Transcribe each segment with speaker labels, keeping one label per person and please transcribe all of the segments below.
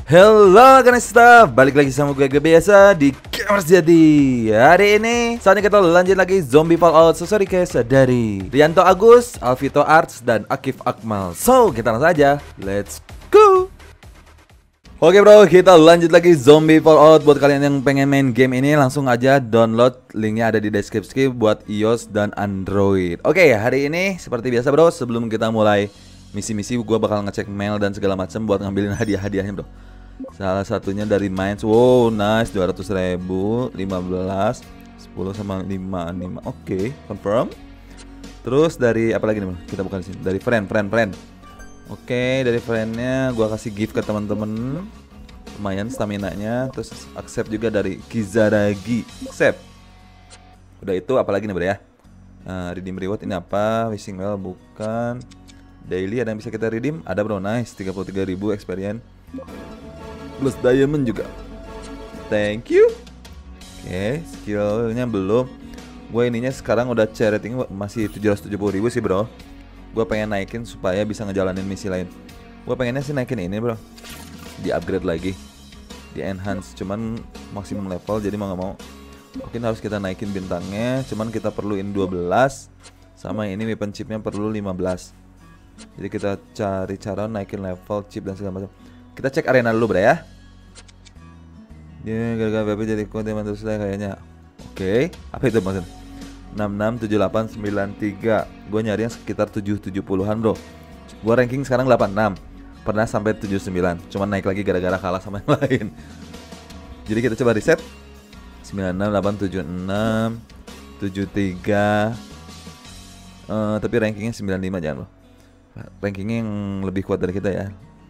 Speaker 1: Halo Ganesta, balik lagi sama gue biasa di Gamers Jadi. Hari ini saatnya kita lanjut lagi Zombie Fallout Story Case dari Rianto Agus, Alvito Arts, dan Akif Akmal. So, kita langsung aja, let's go. Oke bro, kita lanjut lagi Zombie Fallout. Buat kalian yang pengen main game ini, langsung aja download, linknya ada di deskripsi buat iOS dan Android. Oke, hari ini seperti biasa bro, sebelum kita mulai misi-misi, gue bakal ngecek mail dan segala macam buat ngambilin hadiah-hadiahnya bro. Salah satunya dari Minds. Wow, nice, 200.000, 15, 10 sama 5. Oke, confirm. Terus dari apa lagi nih bro? Kita buka di sini. Dari friend. Oke, dari friendnya gua kasih gift ke teman-teman. Lumayan stamina-nya. Terus accept juga dari Kizaragi. Accept. Udah itu apa lagi nih bro ya? Redeem reward ini apa? Wishing well bukan. Daily ada yang bisa kita redeem? Ada bro, nice, 33.000 experience. Plus diamond juga. Thank you. Oke, skillnya belum. Gue ininya sekarang udah rating masih 770.000 sih bro. Gue pengen naikin supaya bisa ngejalanin misi lain. Gue pengennya sih naikin ini bro, di upgrade lagi, di enhance. Cuman maksimum level, jadi mau gak mau mungkin harus kita naikin bintangnya. Cuman kita perluin 12. Sama ini weapon chipnya perlu 15. Jadi kita cari cara naikin level chip dan segala macam. Kita cek arena dulu bro ya. Dia gara-gara BP jadi konten terus lah kayaknya. Oke, apa itu maksudnya? 667893. Gue nyari yang sekitar 770-an bro. Gue ranking sekarang 86. Pernah sampai 79. Cuman naik lagi gara-gara kalah sama yang lain. Jadi kita coba reset. 96876 73. Tapi rankingnya 95 jangan loh. Rankingnya yang lebih kuat dari kita ya.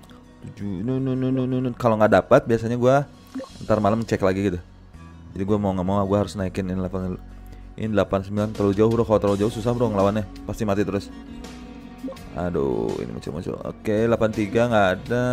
Speaker 1: Kalau nggak dapat biasanya gue ntar malam cek lagi gitu. Jadi gue mau nggak mau gue harus naikin ini levelnya. Ini 89 terlalu jauh bro. Kalau terlalu jauh susah bro ngelawannya, pasti mati terus. Aduh, ini muncul. Oke, 83 nggak ada.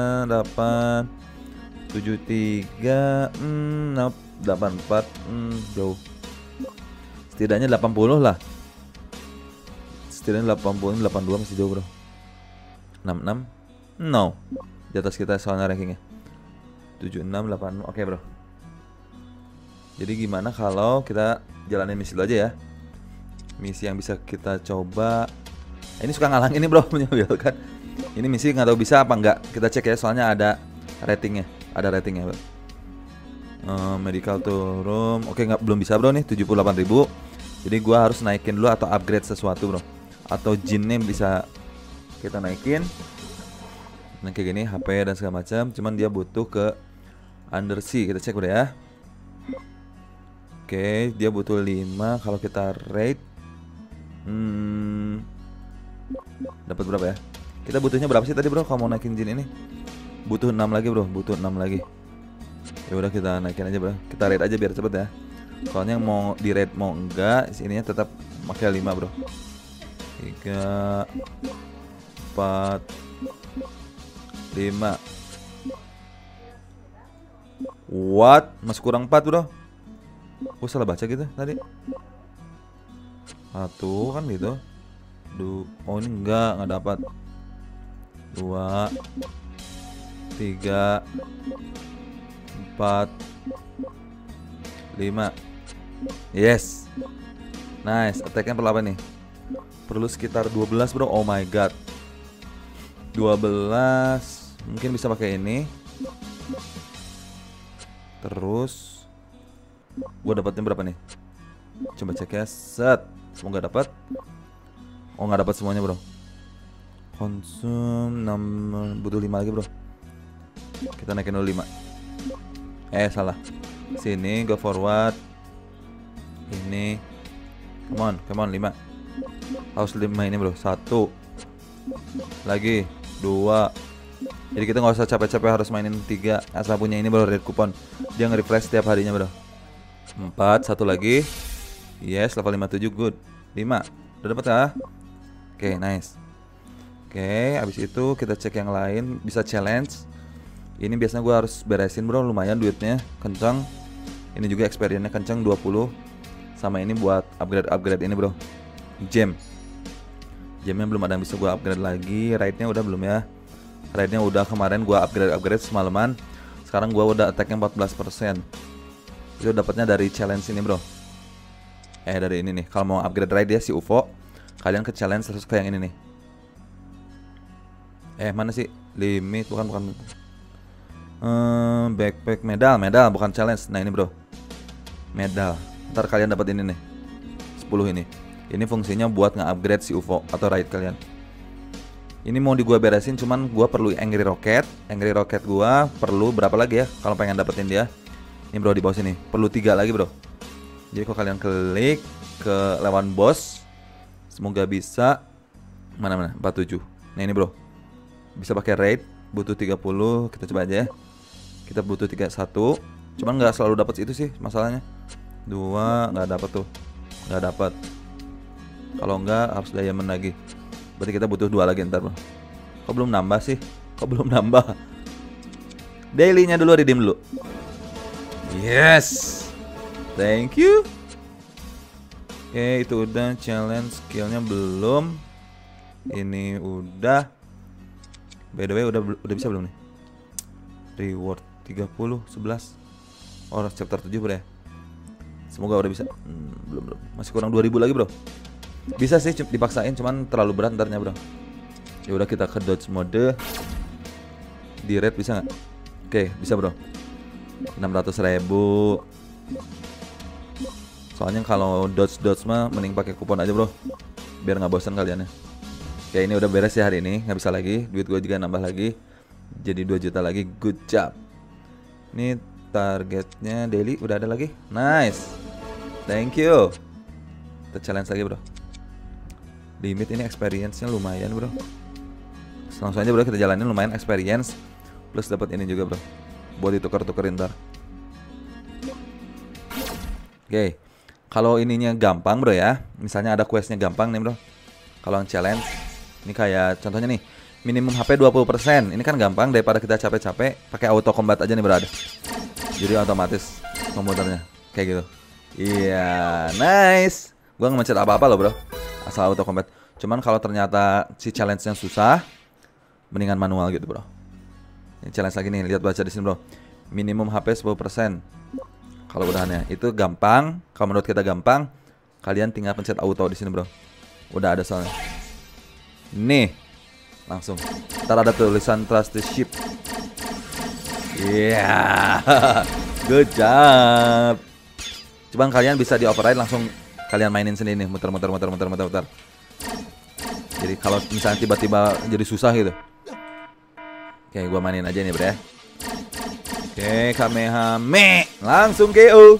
Speaker 1: 73 nope. 84 jauh. Setidaknya 80 lah. Setidaknya 80, 82 masih jauh bro. 66 no. Di atas kita soalnya rankingnya 76, 8. Oke bro. Jadi gimana kalau kita jalanin misi dulu aja ya. Misi yang bisa kita coba. Ini suka ngalang ini bro, menyabilkan. Ini misi nggak tahu bisa apa enggak. Kita cek ya, soalnya ada ratingnya. Ada ratingnya bro. Medical to room. Oke, belum bisa bro nih, 78.000. Jadi gua harus naikin dulu atau upgrade sesuatu bro. Atau jinnya bisa kita naikin. Nah kayak gini, HP dan segala macam. Cuman dia butuh ke undersea. Kita cek bro ya. Oke, dia butuh 5. Kalau kita rate dapat berapa ya? Kita butuhnya berapa sih tadi bro kalau mau naikin jin ini? Butuh 6 lagi bro, butuh 6 lagi. Ya udah kita naikin aja bro. Kita rate aja biar cepet ya. Soalnya mau di rate mau enggak, sininya tetap pakai 5 bro. 3 4 5. What? Masih kurang 4 bro. Gue salah baca gitu tadi. 1 kan gitu. Oh ini enggak dapat. 2 3 4 5. Yes. Nice. Attack-nya perlu apa nih? Perlu sekitar 12 bro. Oh my god. 12. Mungkin bisa pakai ini. Terus gue dapatnya berapa nih? Coba cek ya. Set. Semoga dapat. Oh nggak dapat semuanya bro. Konsum 6. Butuh 5 lagi bro. Kita naikin dulu 5. Salah. Sini go forward. Ini. Come on 5. Harus 5 ini bro. 1 lagi 2. Jadi kita nggak usah capek-capek harus mainin 3. Asal punya ini bro, red coupon. Dia nge-refresh setiap harinya bro. 4, 1 lagi. Yes, level 57, good. 5, udah dapat ya? Oke, nice. Oke, abis itu kita cek yang lain. Bisa challenge. Ini biasanya gue harus beresin bro, lumayan duitnya, kencang. Ini juga experience-nya kencang, 20. Sama ini buat upgrade ini bro. Gemnya belum ada yang bisa gue upgrade lagi. Raid-nya udah belum ya? Raid-nya udah, kemarin gue upgrade semalaman. Sekarang gua udah attack-nya 14%. Itu dapatnya dari challenge ini, bro. Dari ini nih. Kalau mau upgrade raid dia si UFO, kalian ke challenge terus ke yang ini nih. Mana sih? Limit bukan. Backpack medal bukan challenge. Nah, ini, bro. Medal. Ntar kalian dapat ini nih. 10 ini. Ini fungsinya buat nge-upgrade si UFO atau raid kalian. Ini mau di gua beresin, cuman gua perlu Angry Rocket. Angry Rocket gua perlu berapa lagi ya kalau pengen dapetin dia? Ini, bro, di bawah sini. Perlu 3 lagi, bro. Jadi kalau kalian klik ke lawan bos, semoga bisa. Mana 47. Nah, ini, bro. Bisa pakai raid, butuh 30. Kita coba aja ya. Kita butuh 31. Cuman nggak selalu dapat itu sih masalahnya. 2 nggak dapat tuh. Nggak dapat. Kalau nggak harus diamond lagi. Berarti kita butuh 2 lagi ntar, bro. Kok belum nambah sih? Daily-nya dulu, redeem dulu. Yes. Thank you. Oke, itu udah. Challenge skillnya belum. Ini udah. By the way, udah bisa belum nih? Reward 30, 11. Oh, chapter 7, bro ya. Semoga udah bisa. Belum. Masih kurang 2000 lagi, bro. Bisa sih dipaksain, cuman terlalu berat ntarnya, bro. Ya udah, kita ke dodge mode. Di red bisa nggak? Oke, bisa, bro. 600.000. Soalnya kalau dodge mah mending pakai kupon aja, bro. Biar nggak bosan kalian ya. Oke, ini udah beres ya hari ini, nggak bisa lagi. Duit gue juga nambah lagi. Jadi 2 juta lagi, good job. Ini targetnya daily udah ada lagi. Nice. Thank you. Kita challenge lagi, bro. Limit ini experience-nya lumayan, bro. Langsung aja, bro, kita jalanin. Lumayan experience. Plus dapat ini juga, bro. Buat ditukar-tukerin ntar. Oke. Kalau ininya gampang, bro ya. Misalnya ada questnya gampang nih, bro. Kalau yang challenge, ini kayak contohnya nih, minimum HP 20%. Ini kan gampang daripada kita capek-capek. Pakai auto combat aja nih, bro. Jadi otomatis komputernya kayak gitu. Iya, nice. Gua nggak mencet apa-apa loh, bro. Asal auto combat. Cuman kalau ternyata si challenge-nya susah, mendingan manual gitu, bro. Ini challenge lagi nih, lihat baca di sini, bro. Minimum HP 10%. Kalau udahannya itu gampang. Kalau menurut kita gampang, kalian tinggal pencet auto di sini, bro. Udah ada soalnya. Nih, langsung. Ntar ada tulisan trust the ship. Yeah. Good job. Cuman kalian bisa di override langsung kalian mainin sendiri nih, muter. Jadi kalau misalnya tiba-tiba jadi susah gitu. Oke, gua mainin aja nih, bro ya. Oke, Kamehameha. Langsung KO.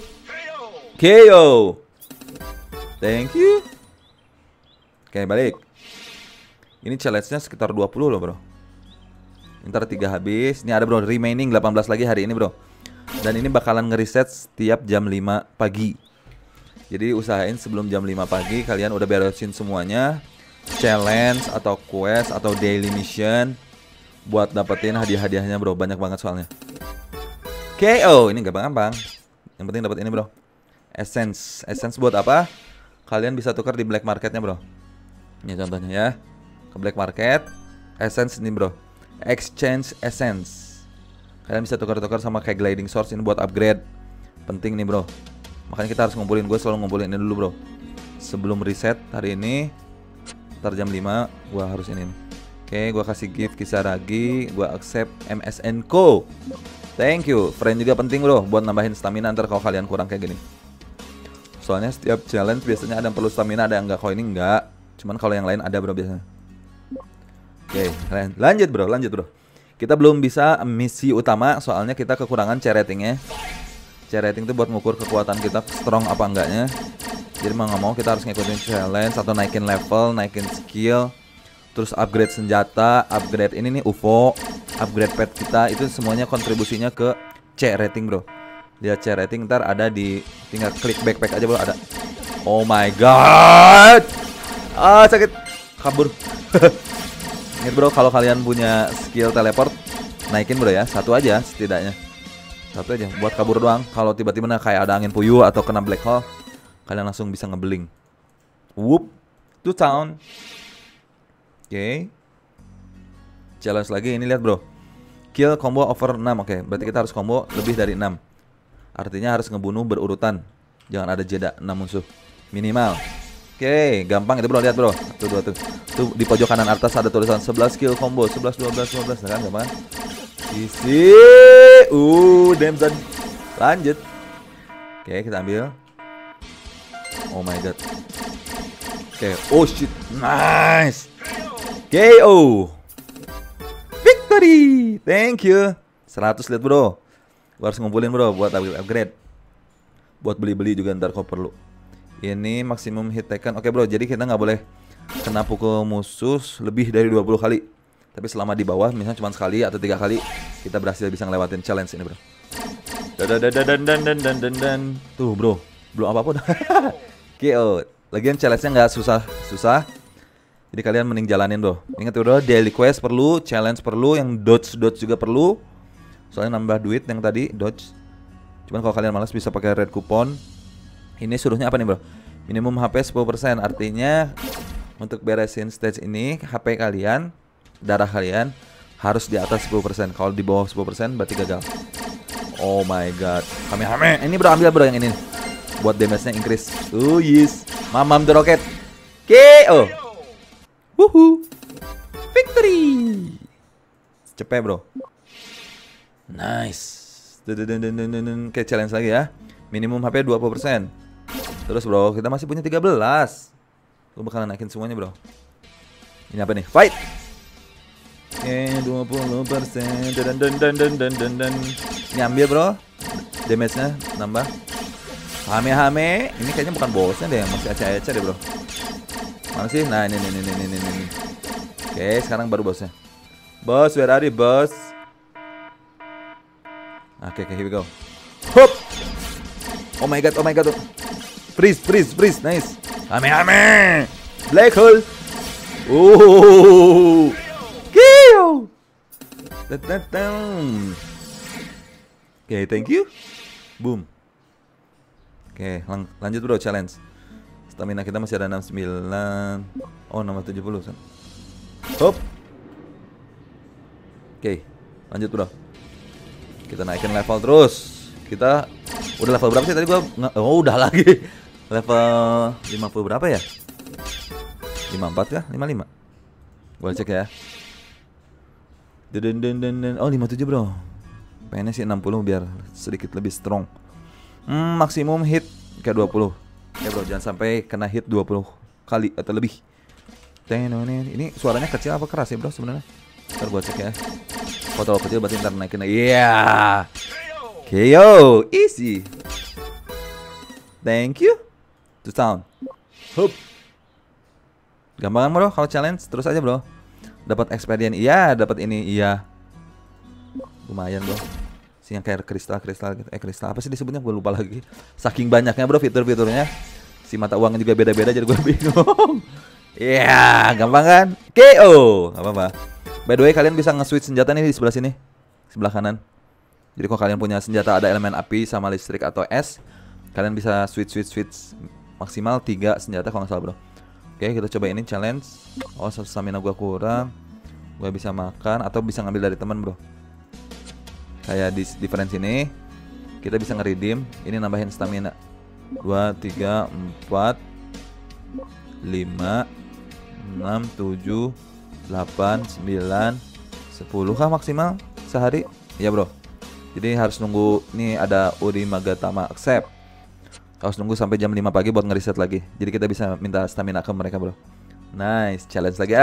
Speaker 1: Thank you. Oke, balik. Ini challenge-nya sekitar 20 loh, bro. Ntar 3 habis. Ini ada, bro, remaining 18 lagi hari ini, bro. Dan ini bakalan ngereset setiap jam 5 pagi. Jadi usahain sebelum jam 5 pagi kalian udah beresin semuanya. Challenge atau quest atau daily mission buat dapetin hadiah-hadiahnya, bro. Banyak banget soalnya. KO, ini gampang-gampang. Yang penting dapat ini, bro. Essence buat apa? Kalian bisa tukar di black marketnya, bro. Ini contohnya ya. Ke black market, essence ini, bro. Exchange essence. Kalian bisa tukar-tukar sama kayak gliding source ini buat upgrade. Penting nih, bro. Makanya kita harus ngumpulin. Gue selalu ngumpulin ini dulu, bro. Sebelum reset hari ini. Ntar jam 5 gue harus ini nih. Oke, gue kasih gift Kisaragi. Gue accept MSN Co. Thank you. Friend juga penting, bro, buat nambahin stamina ntar kalau kalian kurang kayak gini. Soalnya setiap challenge biasanya ada yang perlu stamina, ada yang enggak. Kalau ini enggak. Cuman kalau yang lain ada, bro, biasanya. Oke, lanjut, bro. Kita belum bisa misi utama soalnya kita kekurangan C ratingnya. C rating itu buat ngukur kekuatan kita strong apa enggaknya. Jadi mau nggak mau kita harus ngikutin challenge atau naikin level, naikin skill, terus upgrade senjata, upgrade ini nih UFO, upgrade pet kita. Itu semuanya kontribusinya ke C rating, bro. Lihat C rating ntar ada di, tinggal klik backpack aja, bro, ada. Oh my god. Sakit. Kabur. Ingat, bro, kalau kalian punya skill teleport, naikin, bro ya. Satu aja setidaknya. Satu aja buat kabur doang. Kalau tiba-tiba kayak ada angin puyuh atau kena black hole, kalian langsung bisa ngebeling. Whoop, to town. Oke. Challenge lagi ini, lihat, bro. Kill combo over 6. Oke, berarti kita harus combo lebih dari 6. Artinya harus ngebunuh berurutan. Jangan ada jeda 6 musuh minimal. Oke, gampang itu bro, lihat bro. Tuh, tuh di pojok kanan atas ada tulisan 11 kill combo, 11 12 12. Nah, kan gampang. Isi. Damn. Lanjut. Oke, kita ambil. Oh my god. Oke, oh shit. Nice. KO. Victory. Thank you. 100 lihat bro. Gua harus ngumpulin bro buat upgrade. Buat beli-beli juga ntar kau perlu. Ini maksimum hit taken. Oke bro, jadi kita nggak boleh kena pukul musuh lebih dari 20 kali. Tapi selama di bawah misalnya cuma sekali atau 3 kali, kita berhasil bisa ngelewatin challenge ini bro. Dan. Tuh bro, belum apa-apa dah. KO. Lagian challenge-nya nggak susah. Jadi kalian mending jalanin bro. Ingat bro, daily quest perlu, challenge perlu, yang dodge juga perlu. Soalnya nambah duit yang tadi dodge. Cuman kalau kalian malas bisa pakai red coupon. Ini suruhnya apa nih bro? Minimum HP 10%. Artinya untuk beresin stage ini HP kalian, darah kalian harus di atas 10%. Kalau di bawah 10% berarti gagal. Oh my god. Hame. Ini bro, ambil bro yang ini. Buat damage-nya increase. Oh yes. Mamam the rocket. KO. Woohoo. Victory. Cepet bro. Nice. Oke, challenge lagi ya. Minimum HP 20%. Terus bro, kita masih punya 13. Gue bakalan naikin semuanya bro. Ini apa nih? Fight. Oke, 20%. Dan. Ini ambil bro. Damage-nya nambah. Hame. Ini kayaknya bukan bosnya deh, masih acah-acah deh bro. Mana sih? Nah ini. Oke, sekarang baru bosnya. Bos, where are you bos? Oke, here we go. Hop. Oh my god. Freeze. Nice. Hame. Black hole. Oh. Kill. Oke, thank you. Boom. Oke, lanjut bro, challenge. Stamina kita masih ada 69. Oh, nomor 70 kan. Hop. Oke, lanjut bro. Kita naikin level terus. Kita udah level berapa sih tadi gua? Oh, udah lagi. Level 50 berapa ya? 54 kah? 55. Gua cek ya. Oh, 57 bro. Pengennya sih 60 biar sedikit lebih strong. Maksimum hit kayak 20. Ya bro, jangan sampai kena hit 20 kali atau lebih. Ini suaranya kecil apa keras ya bro sebenarnya? Ntar gua cek ya. Kalau terlalu kecil berarti ntar naikin lagi. Yeah. KO, easy. Thank you. To town. Hup. Gampang bro kalau challenge, terus aja bro. Dapat experience, iya, dapat ini, iya. Lumayan bro. Sih yang kayak kristal gitu. Kristal apa sih disebutnya? Gue lupa lagi. Saking banyaknya bro fitur-fiturnya. Si mata uangnya juga beda-beda jadi gue bingung. Iya, gampang kan? KO. Gak apa-apa. By the way, kalian bisa nge-switch senjata nih di sebelah sini. Sebelah kanan. Jadi kalau kalian punya senjata ada elemen api sama listrik atau es, kalian bisa switch maksimal 3 senjata kalau nggak salah bro. Oke, kita coba ini challenge. Oh, stamina gua kurang. Gua bisa makan atau bisa ngambil dari teman bro. Kayak di difference ini kita bisa nge-redeem. Ini nambahin stamina 2, 3, 4, 5, 6, 7, 8, 9, 10 kah maksimal sehari? Iya bro. Jadi harus nunggu. Nih ada Uri Magatama accept. Harus nunggu sampai jam 5 pagi buat ngereset lagi. Jadi kita bisa minta stamina ke mereka bro. Nice, challenge lagi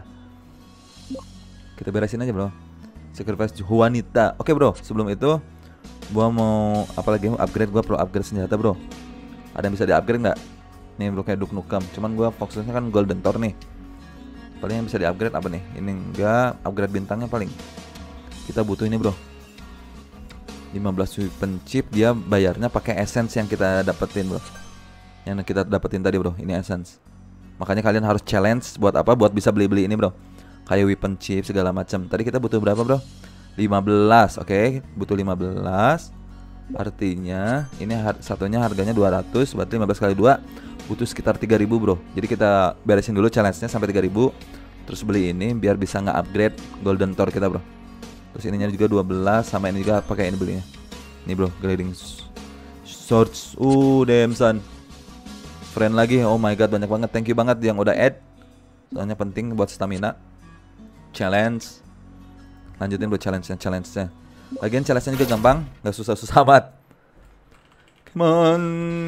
Speaker 1: Kita beresin aja bro. Sacrifice Juanita. Oke bro, sebelum itu gua mau apalagi upgrade. Gua perlu upgrade senjata bro. Ada yang bisa di-upgrade nggak? Nih bro, kayak Duke Nukem. Cuman gua fokusnya kan Golden Thor nih. Paling yang bisa di-upgrade apa nih? Ini enggak, upgrade bintangnya paling. Kita butuh ini bro. 15 weapon chip, dia bayarnya pakai essence yang kita dapetin bro. Yang kita dapetin tadi bro, ini essence. Makanya kalian harus challenge buat apa? Buat bisa beli-beli ini bro. Kayak weapon chip segala macam. Tadi kita butuh berapa bro? 15, oke. Butuh 15. Artinya ini satunya harganya 200, berarti 15 kali 2 butuh sekitar 3000 bro. Jadi kita beresin dulu challenge-nya sampai 3000. Terus beli ini biar bisa nge-upgrade Golden Thor kita bro. Terus ininya juga 12, sama ini juga pakai ini belinya. Ini bro, gliding swords. Damn son. Friend lagi. Oh my god, banyak banget. Thank you banget yang udah add. Soalnya penting buat stamina. Challenge. Lanjutin buat challenge-nya. Lagian challenge-nya juga gampang, nggak susah-susah amat. Come on.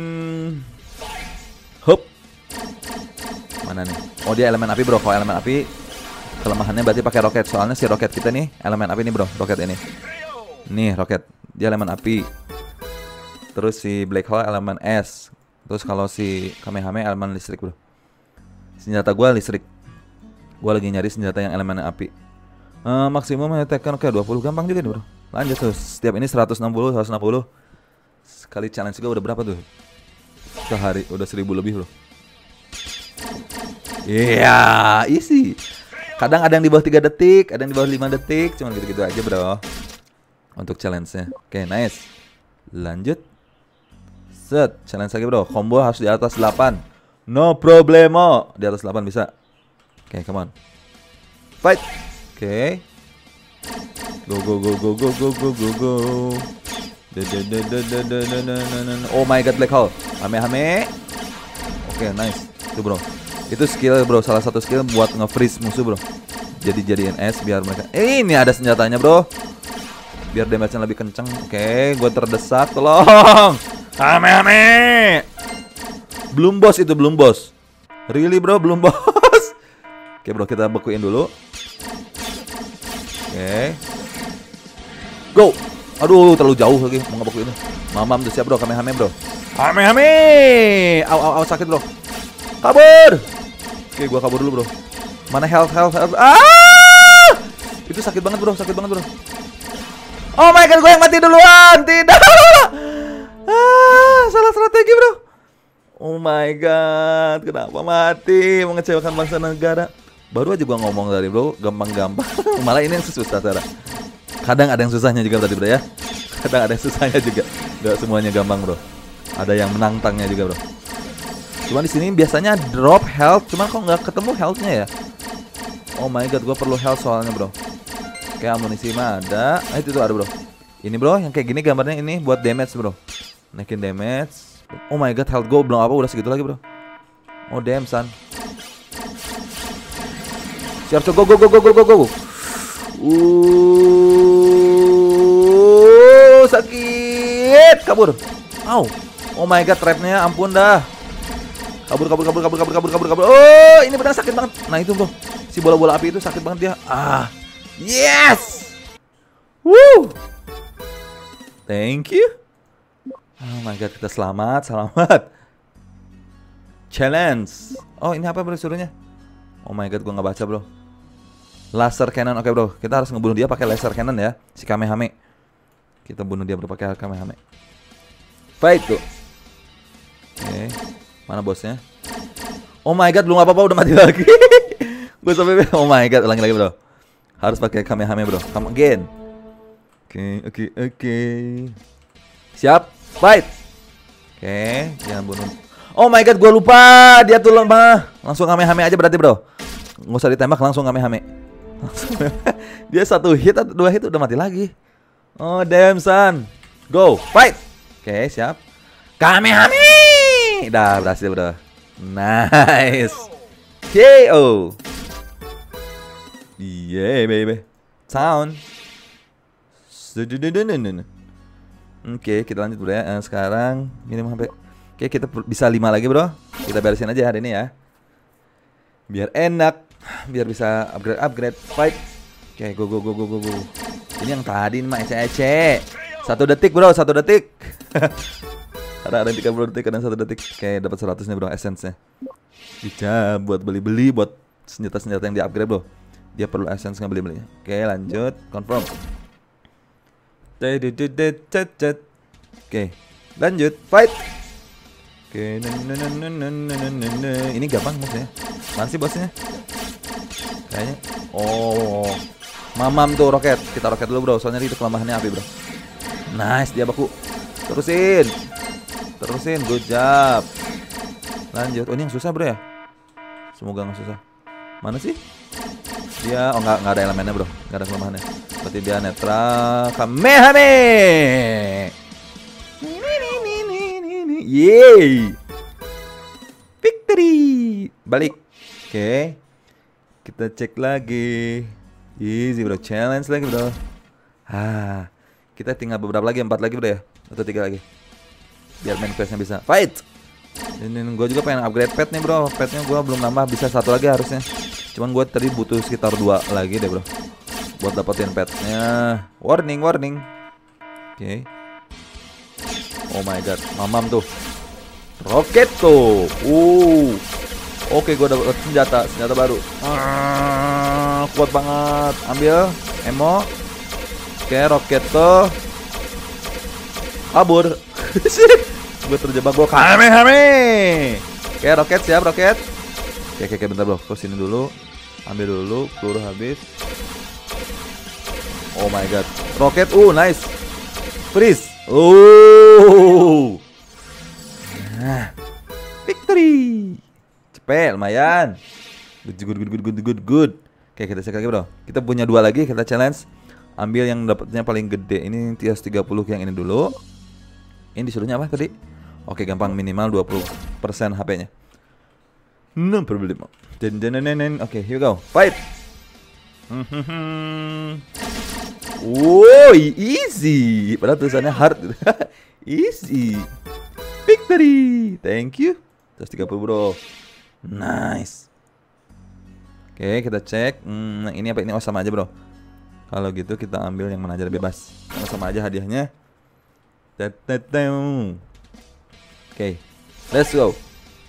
Speaker 1: Hup. Mana nih? Oh dia elemen api bro. Kalau elemen api kelemahannya berarti pakai roket. Soalnya si roket kita nih elemen api nih bro. Roket ini. Nih roket. Dia elemen api. Terus si black hole elemen es. Terus kalau si Kamehameha elemen listrik bro. Senjata gue listrik. Gue lagi nyari senjata yang elemen api. Maksimum tekan oke 20 gampang juga nih bro. Lanjut tuh. Setiap ini 160, 160. Sekali challenge juga udah berapa tuh? Sehari udah 1000 lebih bro. Iya, easy. Kadang ada yang di bawah 3 detik, ada yang di bawah 5 detik, cuman gitu-gitu aja bro. Untuk challenge-nya. Oke, nice. Lanjut. Set, challenge lagi bro. Combo harus di atas 8. No problemo. Di atas 8 bisa. Oke, come on. Fight. Oke. Go. Oh my god, black hole. Hame. Oke, nice. Itu bro. Itu skill bro, salah satu skill buat nge-freeze musuh bro. Jadiin es biar mereka. Ini ada senjatanya bro. Biar damage-nya lebih kenceng. Oke, gue terdesak, tolong. Hame. Belum bos itu, belum bos. Really bro, belum bos. Oke bro, kita bekuin dulu. Oke. Go. Aduh, terlalu jauh lagi mau ngebekuin ini. Mamam tuh siap bro, Kamehameha bro. Kamehameha. Au sakit bro. Kabur. Oke, gua kabur dulu bro. Mana health. Itu sakit banget bro, Oh my god, gue yang mati duluan. Tidak. Salah strategi bro. Oh my god, kenapa mati? Mengecewakan bangsa negara. Baru aja gua ngomong tadi bro, gampang-gampang. Malah ini yang susah cara. Kadang ada yang susahnya juga tadi bro ya. Kadang ada yang susahnya juga. Gak semuanya gampang bro. Ada yang menantangnya juga bro. Cuman di sini biasanya drop health, cuman kok nggak ketemu healthnya ya. Oh my god, gue perlu health soalnya bro. Kayak amunisi mah ada. Itu tuh ada bro. Ini bro, yang kayak gini gambarnya ini buat damage bro. Naikin damage. Oh my god, health gue belum apa udah segitu lagi bro. Oh damn son. Siap, go. Sakit. Kabur. Oh my god, trapnya ampun dah. Kabur. Oh, ini benar sakit banget. Nah itu bro, si bola-bola api itu sakit banget dia. Yes. Woo. Thank you. Oh my god, kita selamat. Challenge. Oh ini apa bro suruhnya? Oh my god, gua nggak baca bro. Laser cannon, oke bro. Kita harus ngebunuh dia pakai laser cannon ya, si Kamehameha. Kita bunuh dia bro pakai Kamehameha. Fight tuh. Oke. Mana bosnya? Oh my god, belum apa-apa udah mati lagi. Gue sampai oh my god, ulangi lagi bro. Harus pakai Kamehameha bro. Come again. Oke. Siap, fight. Oke, jangan bunuh. Oh my god, gue lupa. Dia tuh lemah. Langsung Kamehameha aja berarti bro. Nggak usah ditembak, langsung Kamehameha. Dia 1 hit atau 2 hit udah mati lagi. Oh damn son. Go, fight. Oke, siap. Kamehameha. Dah berhasil bro. Nice. KO. Yeah baby. Sound. Oke, kita lanjut bro ya. Sekarang minimum sampai. Oke, kita bisa 5 lagi bro. Kita beresin aja hari ini ya. Biar enak. Biar bisa upgrade. Fight. Oke, go. Ini yang tadi mah ece-ece. 1 detik bro, 1 detik. Ada yang 30 detik, ada yang 1 detik. Oke, dapat 100 nih bro, essence-nya. Bisa buat beli-beli buat senjata-senjata yang di-upgrade bro. Dia perlu essence nggak beli-beli. Oke, lanjut, confirm. Oke, lanjut, fight. Oke, ini gampang maksudnya. Mana sih bosnya? Kayaknya, oh, mamam tuh roket. Kita roket dulu bro, soalnya itu kelemahannya api bro. Nice, dia baku. Terusin, good job. Lanjut, oh ini yang susah bro ya. Semoga nggak susah. Mana sih? Dia, oh nggak ada elemennya bro, nggak ada kelemahannya. Berarti dia netral. Kamehame. Yeay. Victory. Balik. Oke. Kita cek lagi. Easy bro, challenge lagi bro. Kita tinggal beberapa lagi, 4 lagi bro ya, atau 3 lagi. Biar main questnya bisa fight. Ini gue juga pengen upgrade pet nih bro. Petnya gue belum nambah, bisa 1 lagi harusnya. Cuman gue tadi butuh sekitar 2 lagi deh bro, buat dapetin petnya. Warning, warning. Oke. Oh my god, mamam tuh. Roket tuh. Oke, gue dapet senjata baru. Kuat banget. Ambil ammo. Oke, roket tuh. Kabur. Gue terjebak, gue kamehame. Oke, roket siap, roket. Oke, bentar bro, ke sini dulu. Ambil dulu, peluru habis. Oh my god, roket, nice. Freeze. Nah, victory. Cepet, lumayan. Good. Oke, kita cek lagi bro. Kita punya 2 lagi, kita challenge. Ambil yang dapatnya paling gede. Ini tias 30 yang ini dulu. Ini disuruhnya apa tadi? Oke, gampang, minimal 20% HP-nya. No problem. Oke, here we go. Fight. Easy. Padahal tulisannya hard. Easy. Victory. Thank you. 130 bro. Nice. Oke, kita cek. Ini apa ini? Oh, sama aja bro. Kalau gitu kita ambil yang mana aja, bebas. Sama aja hadiahnya. Oke, let's go.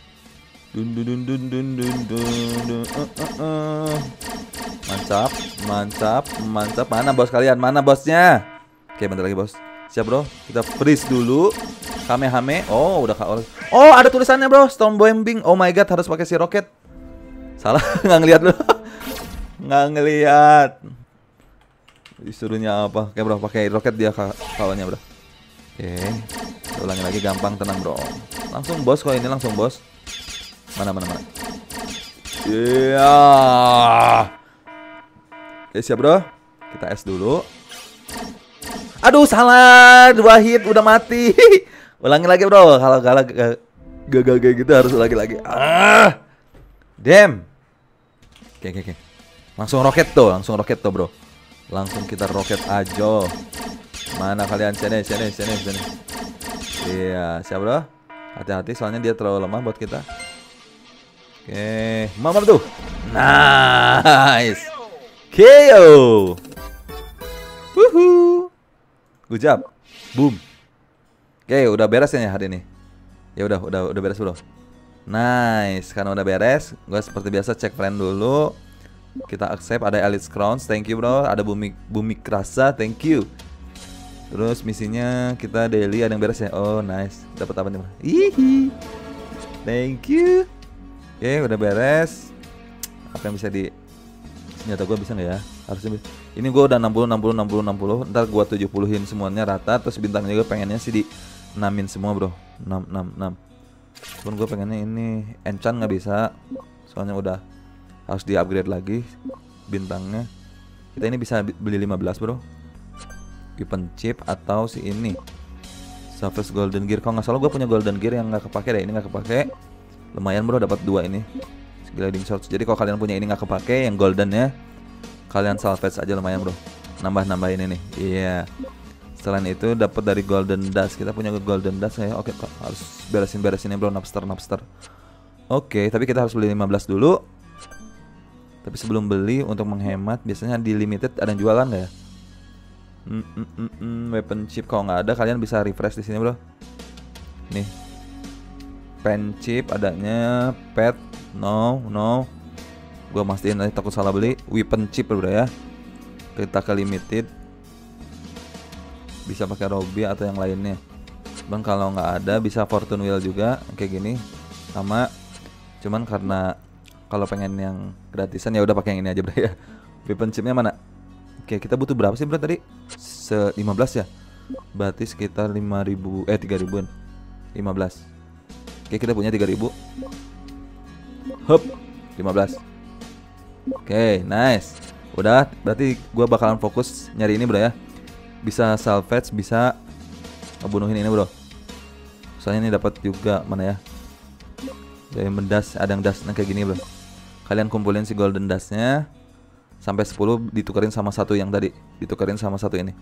Speaker 1: Mantap. Mana bos kalian? Mana bosnya? Oke, bentar lagi bos. Siap bro. Kita freeze dulu. Kamehame. Oh, udah oh, ada tulisannya bro. Storm bombing. Oh my god, harus pakai si roket. Salah, nggak ngeliat bro. Nggak ngeliat. Disuruhnya apa? Oke bro, pakai roket dia kawannya bro. Oke, ulangi lagi, gampang, tenang bro. Langsung bos kok ini, langsung bos. Mana. Iya. Oke, siap bro. Kita S dulu. Aduh, salah. 2 hit udah mati. Ulangi lagi bro. Kalau gagal kayak gitu harus ulangi lagi. Damn. Oke. Langsung roket tuh bro. Langsung kita roket aja. Mana kalian? Sini. Iya, siap bro. Hati-hati soalnya dia terlalu lemah buat kita. Oke, mamam tuh. Nice. KO. Woohoo. Good job. Boom. Oke, udah beres ya hari ini. Ya udah beres bro. Nice, karena udah beres, gue seperti biasa cek friend dulu. Kita accept, ada Elite Crowns, thank you bro. Ada bumi kerasa, thank you. Terus misinya kita daily, ada yang beres ya. Oh nice, dapat apa nih bro? Hihi. Thank you. Oke, udah beres. Apa yang bisa di senjata gue bisa nggak ya? Harusnya bisa. Ini gue udah 60. Ntar gue 70-in semuanya rata. Terus bintangnya gue pengennya sih di 6-in semua bro. 6. Cuman gue pengennya ini enchant nggak bisa. Soalnya udah harus di upgrade lagi bintangnya. Kita ini bisa beli 15 bro. Weapon chip atau si ini Savage Golden Gear. Kalau nggak salah gue punya Golden Gear yang nggak kepake deh. Ini nggak kepake. Lumayan bro, dapat 2 ini Gliding Shorts. Jadi kalau kalian punya ini nggak kepake yang golden ya, kalian salvage aja, lumayan bro. Nambah-nambahin ini. Iya. Selain itu dapat dari Golden Dust. Kita punya Golden Dust ya. Oke, harus beresin ya bro, napster. Oke, tapi kita harus beli 15 dulu. Tapi sebelum beli, untuk menghemat, biasanya di limited ada yang jualan nggak ya? Weapon chip kalau nggak ada, kalian bisa refresh di sini bro. Nih, pen chip adanya, pet no. Gua mastiin nanti takut salah beli. Weapon chip bro ya. Kita ke limited, bisa pakai Robby atau yang lainnya. Bang kalau nggak ada bisa Fortune Wheel juga kayak gini sama. Cuman karena kalau pengen yang gratisan ya udah pakai yang ini aja bro ya. Weapon chipnya mana? Oke, kita butuh berapa sih bro tadi? 15 ya. Berarti sekitar 3.000-an. 15. Oke, kita punya 3.000. Hup, 15. Oke, nice. Udah, berarti gue bakalan fokus nyari ini bro ya. Bisa salvage, bisa ngebunuhin ini bro. Soalnya ini dapat juga mana ya? Diamond dust, ada yang dust kayak gini bro. Kalian kumpulin si golden dustnya sampai 10 ditukerin sama satu yang tadi, ditukerin sama satu ini.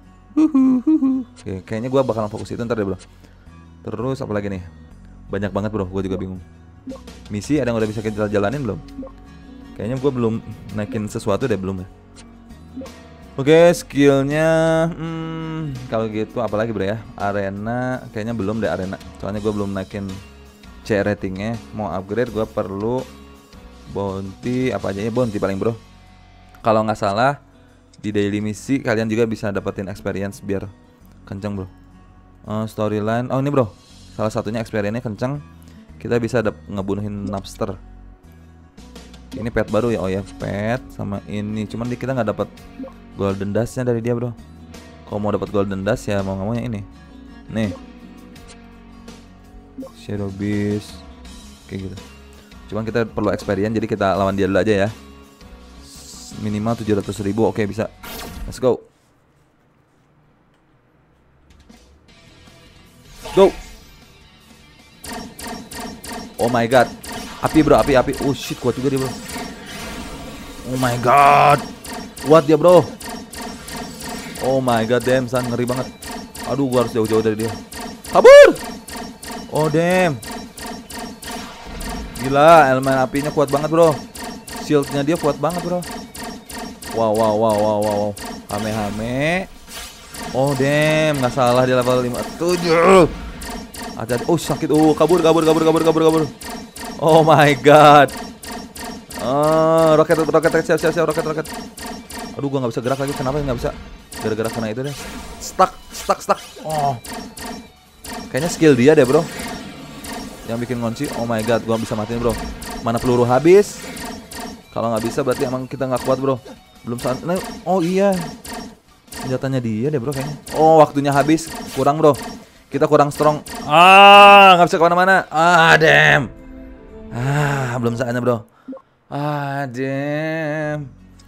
Speaker 1: Oke, kayaknya gue bakalan fokus itu ntar deh bro. Terus apa lagi nih? Banyak banget bro, gue juga bingung. Misi ada yang udah bisa kita jalanin belum? Kayaknya gue belum naikin sesuatu deh, belum ya. Oke, skillnya kalau gitu apalagi bro ya? Arena kayaknya belum deh arena. Soalnya gue belum naikin C ratingnya. Mau upgrade gue perlu bounty, apa aja ya bounty paling bro. Kalau nggak salah di daily misi kalian juga bisa dapetin experience biar kenceng bro. Storyline, oh ini bro, salah satunya experience-nya kenceng. Kita bisa ngebunuhin Napster. Ini pet baru ya, oh ya pet sama ini. Cuman kita nggak dapat golden dustnya dari dia bro. Kalau mau dapat golden dust ya mau nggak mau yang ini. Nih, Shadow Beast, kayak gitu. Cuman kita perlu experience, jadi kita lawan dia dulu aja ya. Minimal 700.000, oke bisa. Let's go. Go. Oh my god. Api bro, api. Oh shit, kuat juga dia bro. Oh my god. Kuat dia bro. Oh my god, damn san, ngeri banget. Aduh, gua harus jauh-jauh dari dia. Kabur. Oh damn. Gila, elemen apinya kuat banget bro. Shieldnya dia kuat banget bro. Wow. Hame. Oh damn, nggak salah dia level 57. Hati-hati. Oh sakit. Oh kabur. Oh my god. Roket siap roket. Aduh gua nggak bisa gerak lagi. Kenapa nggak bisa? Gara-gara kena itu deh. Stuck. Oh. Kayaknya skill dia deh bro yang bikin ngunci. Oh my god, gua bisa matiin bro. Mana peluru habis. Kalau nggak bisa berarti emang kita nggak kuat bro. Belum saat. Oh iya. Senjatanya dia deh bro kayaknya. Oh waktunya habis. Kurang bro. Kita kurang strong. Nggak bisa kemana-mana. Damn. Belum saatnya bro. Damn.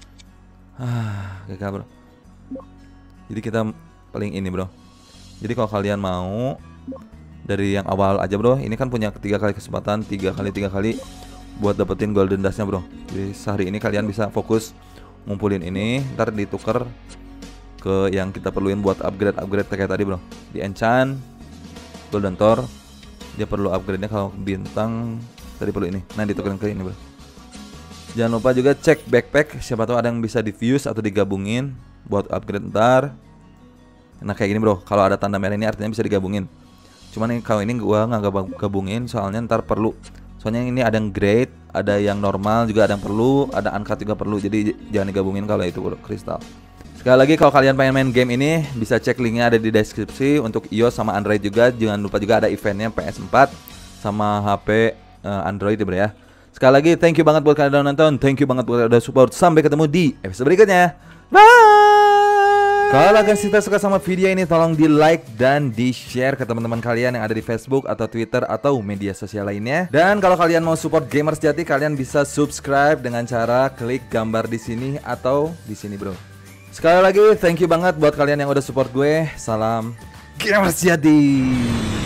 Speaker 1: Gagal bro. Jadi kita paling ini bro. Jadi kalau kalian mau dari yang awal aja bro. Ini kan punya 3 kali kesempatan, 3 kali buat dapetin golden dustnya bro. Jadi sehari ini kalian bisa fokus ngumpulin ini, ntar ditukar ke yang kita perluin buat upgrade kayak tadi bro. Di enchant golden Thor dia perlu upgrade-nya. Kalau bintang tadi perlu ini. Nah ditukerin ke ini bro. Jangan lupa juga cek backpack, siapa tahu ada yang bisa di-fuse atau digabungin buat upgrade ntar. Nah kayak gini bro, kalau ada tanda merah ini artinya bisa digabungin. Cuman kalau ini gua nggak gabungin soalnya ntar perlu. Soalnya ini ada yang grade, ada yang normal juga, ada yang perlu, ada uncut juga perlu. Jadi jangan digabungin kalau itu bro, kristal. Sekali lagi kalau kalian pengen main game ini bisa cek linknya ada di deskripsi. Untuk iOS sama Android juga. Jangan lupa juga ada eventnya PS4 sama HP Android ya bro ya. Sekali lagi thank you banget buat kalian udah nonton. Thank you banget buat udah support. Sampai ketemu di episode berikutnya. Bye. Kalau kalian suka sama video ini tolong di like dan di share ke teman-teman kalian yang ada di Facebook atau Twitter atau media sosial lainnya. Dan kalau kalian mau support Gamers Sejati kalian bisa subscribe dengan cara klik gambar di sini atau di sini bro. Sekali lagi thank you banget buat kalian yang udah support gue. Salam Gamers Sejati.